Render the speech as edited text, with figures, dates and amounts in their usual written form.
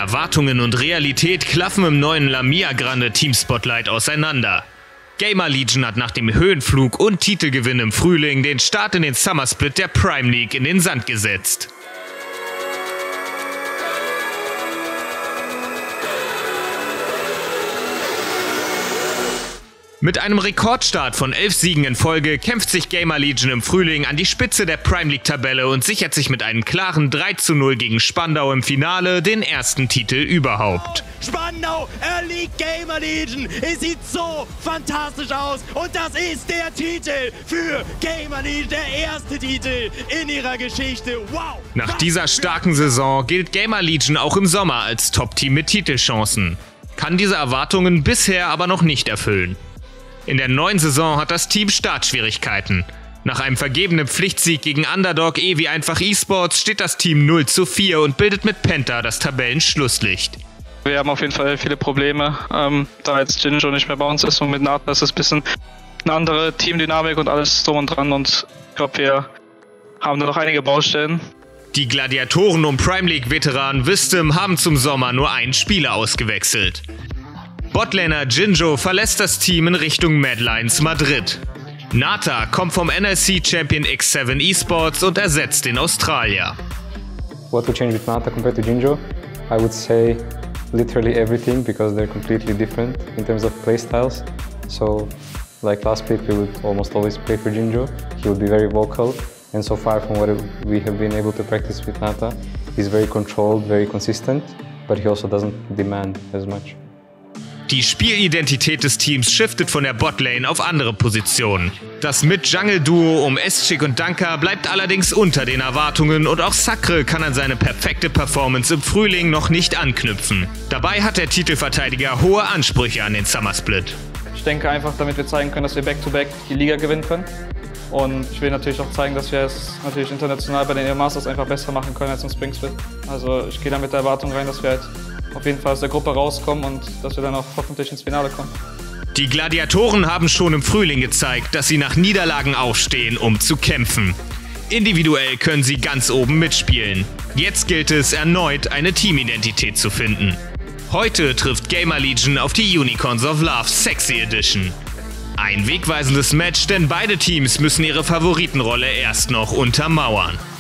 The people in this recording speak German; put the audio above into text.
Erwartungen und Realität klaffen im neuen Lamia Grande Team Spotlight auseinander. Gamer Legion hat nach dem Höhenflug und Titelgewinn im Frühling den Start in den Summer Split der Prime League in den Sand gesetzt. Mit einem Rekordstart von 11 Siegen in Folge kämpft sich Gamer Legion im Frühling an die Spitze der Prime League-Tabelle und sichert sich mit einem klaren 3:0 gegen Spandau im Finale den ersten Titel überhaupt. Spandau erliegt Gamer Legion. Es sieht so fantastisch aus und das ist der Titel für Gamer Legion, der erste Titel in ihrer Geschichte. Wow! Nach dieser starken Saison gilt Gamer Legion auch im Sommer als Top-Team mit Titelchancen, kann diese Erwartungen bisher aber noch nicht erfüllen. In der neuen Saison hat das Team Startschwierigkeiten. Nach einem vergebenen Pflichtsieg gegen Underdog wie einfach eSports steht das Team 0:4 und bildet mit Penta das Tabellenschlusslicht. Wir haben auf jeden Fall viele Probleme, da jetzt Jinjo nicht mehr bei uns ist und mit Nata ist es ein bisschen eine andere Teamdynamik und alles drum und dran und ich glaube, wir haben da noch einige Baustellen. Die Gladiatoren um Prime League-Veteran Wisdom haben zum Sommer nur einen Spieler ausgewechselt. Botlaner Jinjo verlässt das Team in Richtung Mad Lions Madrid. Nata kommt vom NLC-Champion X7 eSports und ersetzt den Australier. What would change with Nata compared to Jinjo? I would say literally everything because they're completely different in terms of playstyles. So, like last split, we would almost always play for Jinjo. He would be very vocal, and so far from what we have been able to practice with Nata, he's very controlled, very consistent, but he also doesn't demand as much. Die Spielidentität des Teams shiftet von der Botlane auf andere Positionen. Das Mid-Jungle-Duo um Eschik und Danka bleibt allerdings unter den Erwartungen und auch Sacre kann an seine perfekte Performance im Frühling noch nicht anknüpfen. Dabei hat der Titelverteidiger hohe Ansprüche an den Summer Split. Ich denke einfach, damit wir zeigen können, dass wir Back-to-Back die Liga gewinnen können. Und ich will natürlich auch zeigen, dass wir es natürlich international bei den EO Masters einfach besser machen können als im Spring Split. Also ich gehe da mit der Erwartung rein, dass wir halt auf jeden Fall aus der Gruppe rauskommen und dass wir dann auch hoffentlich ins Finale kommen. Die Gladiatoren haben schon im Frühling gezeigt, dass sie nach Niederlagen aufstehen, um zu kämpfen. Individuell können sie ganz oben mitspielen. Jetzt gilt es erneut, eine Teamidentität zu finden. Heute trifft Gamer Legion auf die Unicorns of Love Sexy Edition. Ein wegweisendes Match, denn beide Teams müssen ihre Favoritenrolle erst noch untermauern.